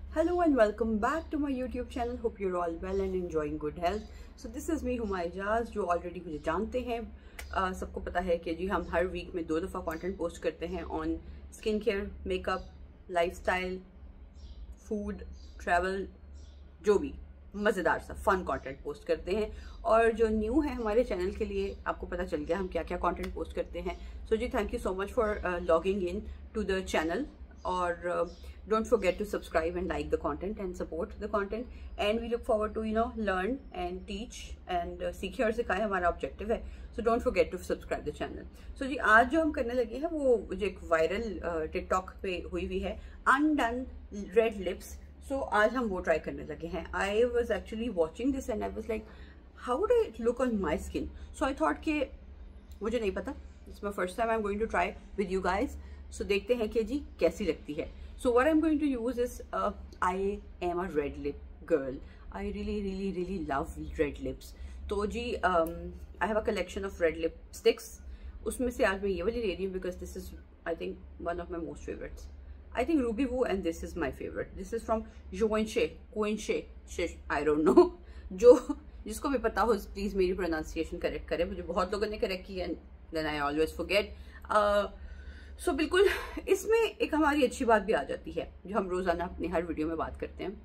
Hello and welcome back to my YouTube channel. Hope you're all well and enjoying good health. So this is me Huma Ejaz, जो already मुझे जानते हैं। सबको पता है कि जी हम हर वीक में 2 दफ़ा कंटेंट पोस्ट करते हैं on skin care, makeup, lifestyle, food, travel, जो भी मज़ेदार सा फन कंटेंट पोस्ट करते हैं। और जो न्यू है हमारे चैनल के लिए, आपको पता चल गया हम क्या क्या कंटेंट पोस्ट करते हैं। सो जी thank you so much for logging in to the channel. और don't forget to subscribe and like the content and support the content, and we look forward to learn and teach and सीखे और सिखाए, हमारा objective है। so don't forget to subscribe the channel। so जी आज जो हम करने लगे हैं वो जो एक वायरल टिकटॉक पे हुई हुई है, अनडन रेड लिप्स। so आज हम वो ट्राई करने लगे हैं। I was actually watching this and I was like how would it look on my skin? so I thought कि मुझे नहीं पता, it's my first time I'm going to try with you guys। so देखते हैं कि जी कैसी लगती है। So what I'm going to use is I am a red lip girl. I really love red lips. तो जी I have a collection of red lipsticks. उसमें से आज मैं ये वाली ले रही हूँ because this is I think one of my most favorites. I think Ruby Woo and this is my favorite. This is from Givenchy, I don't know. जो जिसको भी पता हो प्लीज मेरी प्रोनाउंसिएशन करेक्ट करें। मुझे बहुत लोगों ने करेक्ट किया then I always forget. सो बिल्कुल इसमें एक हमारी अच्छी बात भी आ जाती है जो हम रोजाना अपनी हर वीडियो में बात करते हैं।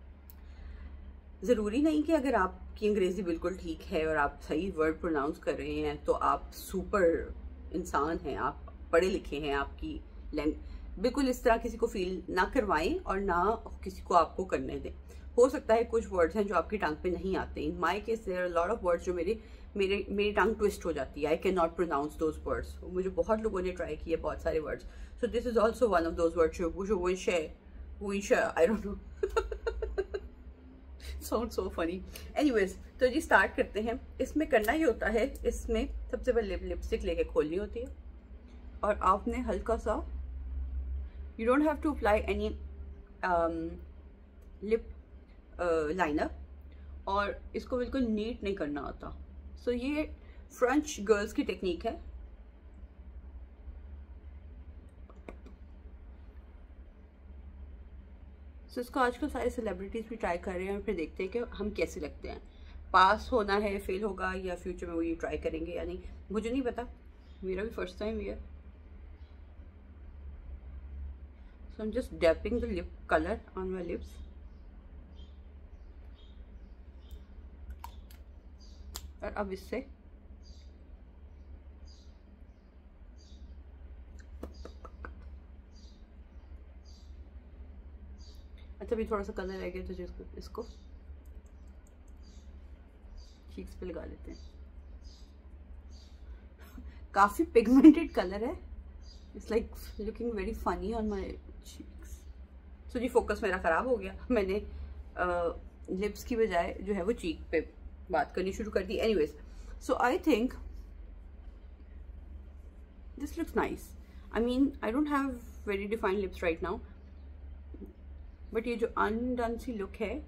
जरूरी नहीं कि अगर आपकी अंग्रेजी बिल्कुल ठीक है और आप सही वर्ड प्रोनाउंस कर रहे हैं तो आप सुपर इंसान हैं, आप पढ़े लिखे हैं। आपकी बिल्कुल इस तरह किसी को फील ना करवाएं और ना किसी को आपको करने दें। हो सकता है कुछ वर्ड्स हैं जो आपकी टंग पे नहीं आते। In my case there are lot of words जो मेरी टंग ट्विस्ट हो जाती है। I can not pronounce those words. मुझे बहुत लोगों ने ट्राई किए बहुत सारे words. So this is also one of those words जो I don't know sound so funny. Anyways तो जी स्टार्ट करते हैं। इसमें करना ही होता है, इसमें सबसे पहले लिपस्टिक लेके खोलनी होती है और आपने हल्का सा, you don't have to apply any lip liner और इसको बिल्कुल नीट नहीं करना होता। सो ये फ्रेंच गर्ल्स की टेक्निक है। सो इसको आजकल सारे सेलिब्रिटीज भी ट्राई कर रहे हैं और फिर देखते हैं कि हम कैसे लगते हैं। पास होना है, फेल होगा या फ्यूचर में वो ये ट्राई करेंगे या नहीं, मुझे नहीं पता। मेरा भी फर्स्ट टाइम ही है। So I am just dabbing the lip colour on my lips. और अब इससे अच्छा भी थोड़ा सा कलर रह गया तो इसको चीक्स पे लगा लेते हैं। काफी पिगमेंटेड कलर है। It's like looking very funny on my cheeks. So जी फोकस मेरा खराब हो गया। मैंने लिप्स की बजाय जो है वो चीक पे बात करनी शुरू कर दी। Anyways so I think this looks nice. I mean I don't have very defined lips right now, but ये जो अनडन सी लुक है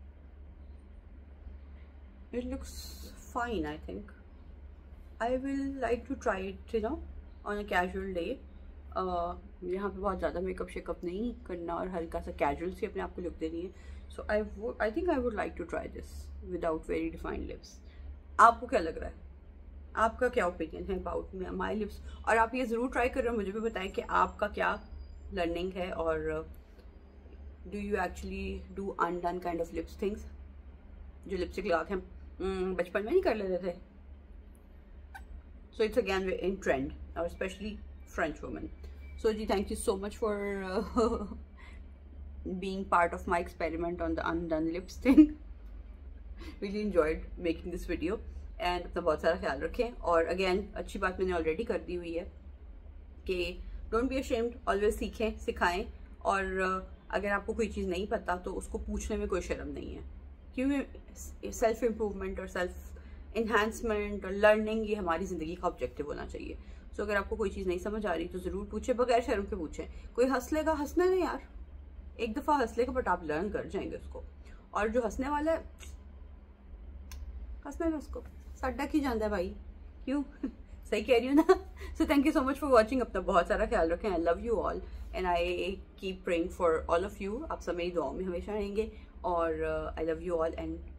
it looks fine. I think I will like to try it on a casual day. यहाँ पे बहुत ज़्यादा makeup shake up नहीं करना और हल्का सा कैजुअल सी अपने आप को लुक देनी है। So I think I would like to try this without very defined lips. आपको क्या लग रहा है? आपका क्या ओपिनियन है अबाउट माई लिप्स? और आप ये ज़रूर ट्राई कर रहे हो, मुझे भी बताएं कि आपका क्या लर्निंग है और do you actually do undone kind of lips things जो लिपस्टिक लगा के हम बचपन में नहीं कर लेते थे। So it's again in trend और स्पेशली French women. So जी thank you so much for being part of my experiment on the undone lips thing. Really enjoyed making this video and अपना बहुत सारा ख्याल रखें। और again अच्छी बात मैंने ऑलरेडी कर दी हुई है कि don't be ashamed, always सीखें सिखाएं। और अगर आपको कोई चीज़ नहीं पता तो उसको पूछने में कोई शर्म नहीं है, क्योंकि सेल्फ इम्प्रूवमेंट और सेल्फ इन्हांसमेंट और लर्निंग ये हमारी ज़िंदगी का ऑब्जेक्टिव होना चाहिए। सो अगर आपको कोई चीज़ नहीं समझ आ रही तो ज़रूर पूछे, बगैर शर्म के पूछें। कोई हंस लेगा, हंसना नहीं यार, एक दफ़ा हंस लेगा बट आप लर्न कर जाएंगे उसको। और जो हंसने वाला है हंसने में उसको साडा की जाता है भाई, क्यों सही कह रही हूँ ना? So thank you so much for watching. अपना बहुत सारा ख्याल रखें. I love you all and I keep praying for all of you. आप सब मेरी दुआओं में हमेशा रहेंगे और I love you all and